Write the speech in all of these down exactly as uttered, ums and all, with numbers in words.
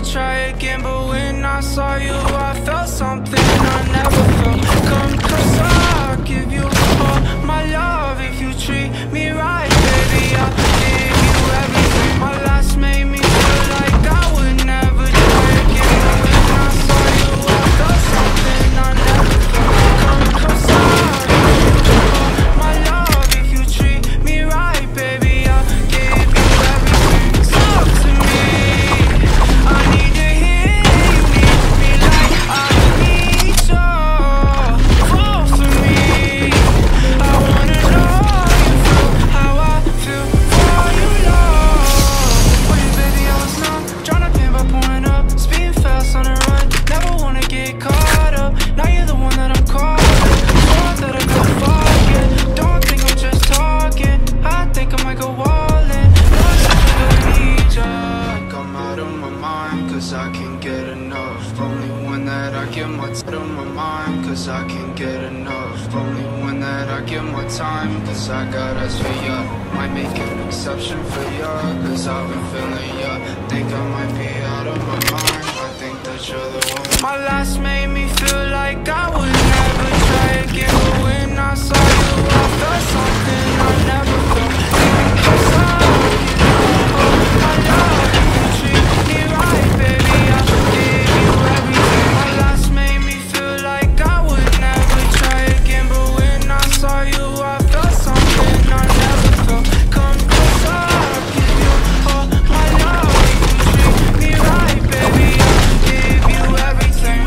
try again, but when I saw you, I felt something I never felt. Come closer, I'll give you all my love. If you treat me right, baby, I'll give you everything. My last made me feel like I would never try again, but when I saw you, I felt something I never felt. Come closer, I'll give you all my love. If you treat me right, baby, I'll give you everything. Talk to me, I need to hear you need me like I need you. Fall for me, I wanna know you feel how I feel for you, love. For you, baby, I was numb, trying to pin by pulling up, speeding fast on the run, never wanna get caught up. Now you're the one that I'm calling, one that I could forget. Don't think I'm just talking, I think I might go all in. No, I really need ya. I'm out of my mind, cause I can't get enough. Only one that I get my out of my mind, cause I can't get enough. Only one that I give my time, cause I got eyes for ya. Might make an exception for ya, cause I've been feeling ya. Think I might be out of my mind, I think that you're the one. My last made me feel like I would never try again, but when I saw you, I felt something I never felt. Even closer, I'll give you all my love. If you treat me right, baby, I'll give you everything. My last made me feel like I would never try again, but when I saw you, I felt something I never felt. Come closer, I'll give you all my love. If you treat me right, baby, I'll give you everything.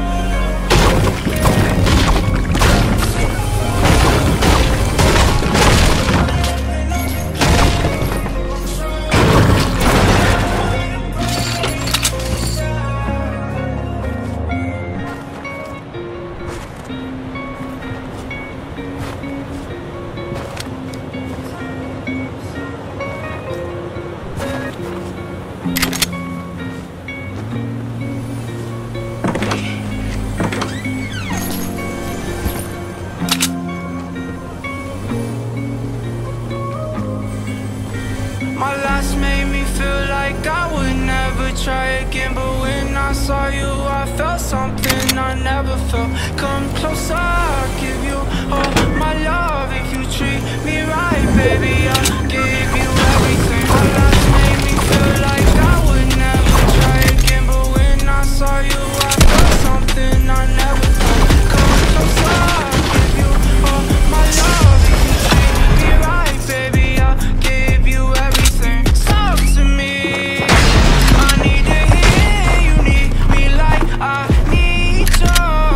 My last made me feel like I would never try again, but when I saw you, I felt something I never felt. Come closer, I'll give you all my love. If you treat me right, baby, I'll give you everything. My last made me feel like I would never try again, but when I saw you, I felt something I never felt. Come closer, I'll give you all my love. If you treat me right, baby, I'll give you everything. Talk to me, I need to hear you need me like I need you.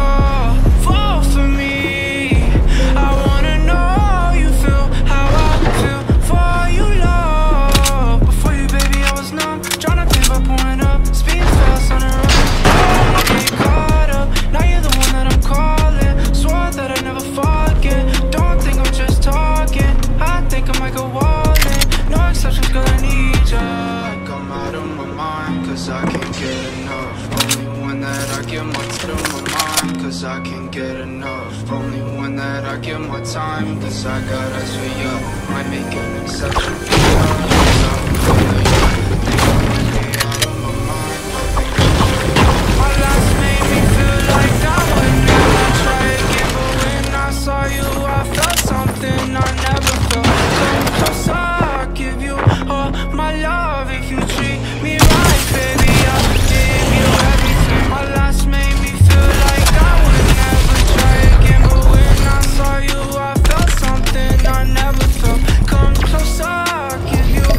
Fall for me, I wanna know you feel how I feel for you, love. Before you, baby, I was numb, tryna pin by pulling up, speeding fast on the run, get caught up. Now you're the one that I'm calling, swore that I'd never forget. Don't think I'm just talking, I think I might go all in. No exceptions, girl, I need ya. I'm out of my mind, cause I can't get enough. Only one that I give my out of my mind, cause I can't get enough. Only one that I give my time, cause I got eyes for ya. Might make an exception for ya, cause I'm feeling ya. Think I might be out of my mind, I think my last made me feel like I would never try again, but when I saw you, I felt something I never felt. Come closer, I'll give you all my love. If you treat me right, baby, I'll give you everything. My last made me feel like I would never try again, but when I saw you, I felt something I never felt. Come closer, I'll give you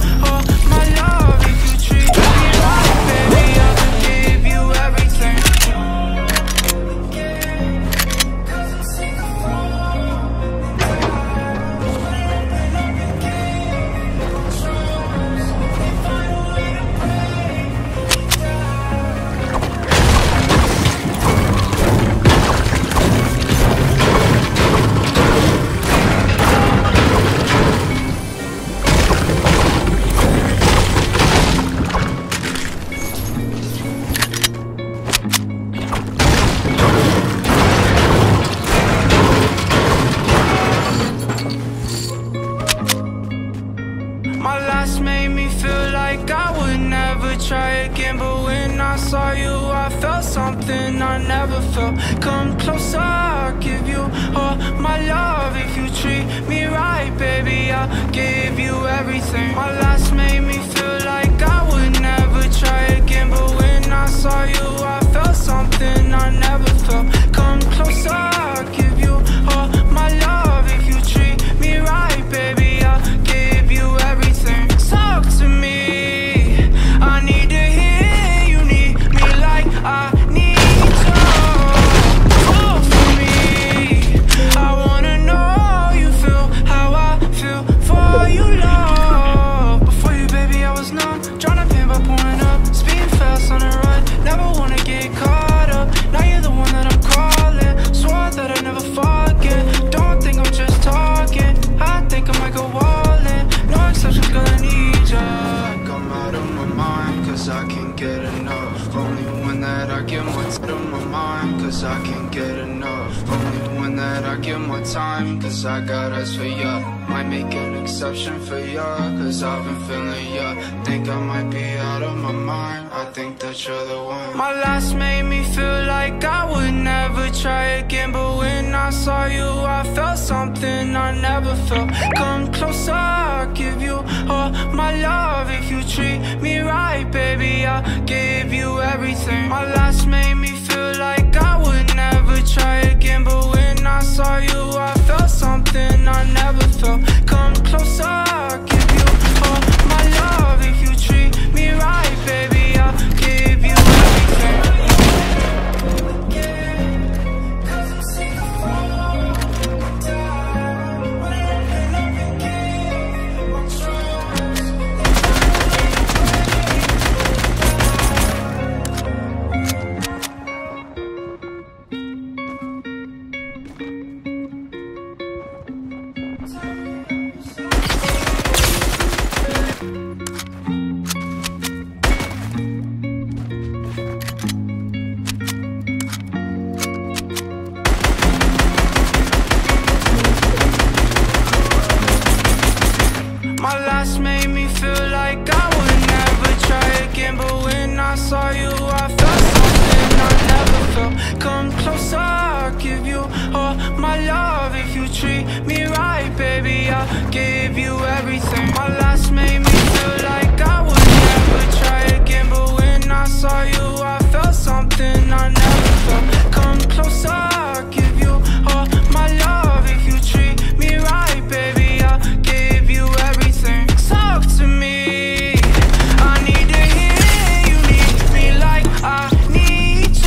saw you, I felt something I never felt. Come closer, I'll give you all my love. If you treat me right, baby, I'll give you everything. My last made me feel like I would never try again, but when I saw you, I felt something I never felt. Come closer, I'll give you all my love. If you treat me right, baby, I'll give you everything. Talk to me, I need to hear you need me like I need you. Fall for me, I wanna know you feel how I feel for you, love. Before you, baby, I was numb, trying to pin by pouring up, speeding fast on the run, never wanna get caught up. Now you're the one that I'm calling, swore that I'd never forget. Don't think I'm just talking, I think I might go all in. No exceptions, girl, I need ya. I'm out of my mind, cause I can't get enough. Only one that I get more out of my mind, cause I can't get enough. Only one that I get more time, cause I got eyes for ya. Might make an exception for ya, cause I've been feeling ya. Think I might be out of my mind, I think that you're the one. My last made me feel like I would never try again, but when I saw you, I felt something I never felt. Come closer, I'll give you all my love. If you treat me right, baby, I'll give you everything. My last made me feel like I would never try again, but when I saw you, I felt something I never felt. Come closer, I'll give you all my love. If you treat me right, baby, I'll give you everything. Cause I'm sick of falling down. When I open up and give my trust, my last made me feel like I would never try again, but when I saw you, I felt something I never felt. Come closer, I'll give you all my love. If you treat me right, baby, I'll give you everything. My last made me feel like I would never try again, but when I saw you, I felt something I never felt. Come closer, I'll give you all my love. If you treat me right, baby, I'll give you everything. Talk to me, I need to hear you need me like I need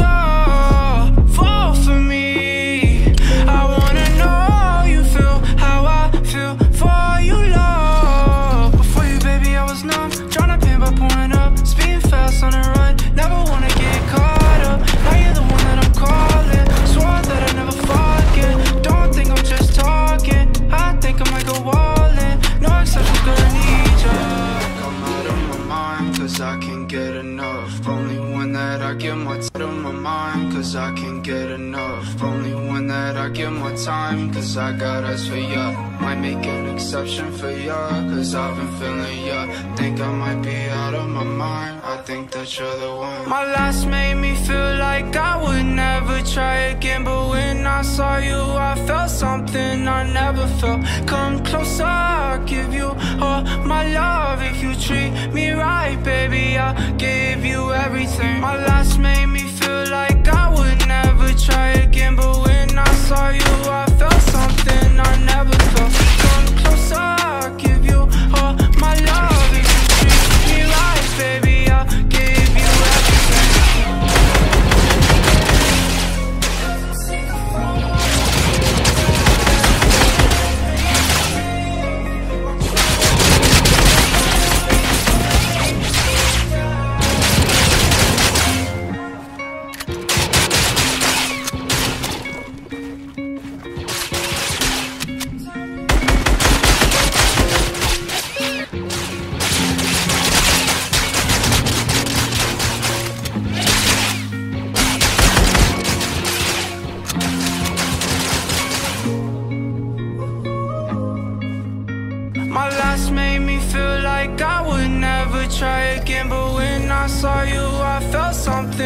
you. Fall for me, I wanna know you feel how I feel for you, love. Before you, baby, I was numb, tryna pin by pouring up, speeding fast on the run, never wanna get caught up. Now you're the one that I'm calling, swore that I'd never forget. Don't think I'm just talking, I think I might go all in. No exceptions, girl, I need ya. I'm out of my mind, cause I can't get enough. Only one that I get more out of my mind, cause I can't get enough. Only one that I get more time, cause I got eyes for ya. Might make an exception for ya, cause I've been feeling ya. Think I might be out of my mind, I think that you're the one. My last made me feel like I would never try again, but when I saw you, I felt something I never felt. Come closer, I'll give you all my love. If you treat me right, baby, I'll give you everything. My last made me feel like I would never try again, but when I saw you, I felt something I never felt. Come closer, I'll give you all my love. If you treat me right, baby, I'll give you everything. My last made me feel like I would never try again, but when I saw you, I felt something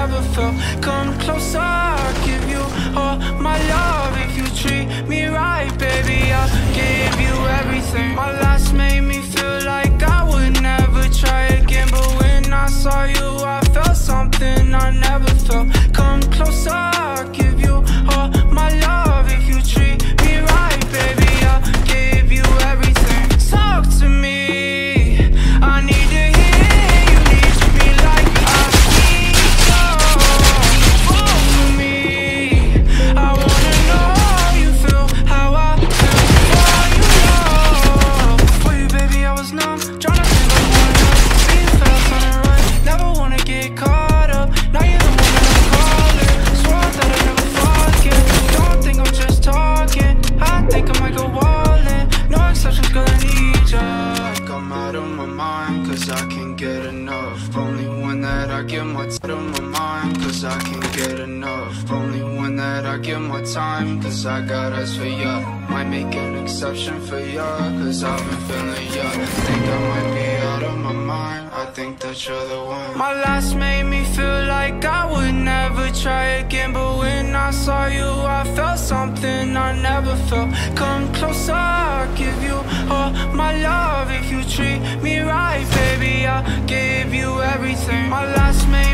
never felt. Come closer, I'll give you all my love. If you treat me right, baby, I'll give you everything. My last made me feel like I would never try again, but when I saw you, I felt something I never felt. Come closer, I'll give you all my love. If you treat me right, baby, I'll give you everything. Talk to me, I need to hear you need me like I need you. Follow me, I wanna know you feel how I feel for you, love. For you, baby, I was numb, tryna think of one else. Being fast on the run, never wanna get caught up. Now you're the one that I'm calling. Swore that I never forget. Don't think I'm just talking, I think I might go all in. No exceptions, girl, I need ya. Like I'm out of my mind, cause I can't get enough. Only one that I get more out of my mind, cause I can't get enough. Only one that I give more time, cause I got eyes for ya. Might make an exception for ya, cause I've been feeling ya. Think I might be out of my mind, I think that you're the one. My last made me feel like I would never try again, but when I saw you, I felt something I never felt. Come closer, I'll give you all my love. If you treat me right, baby, I'll give you everything. My last made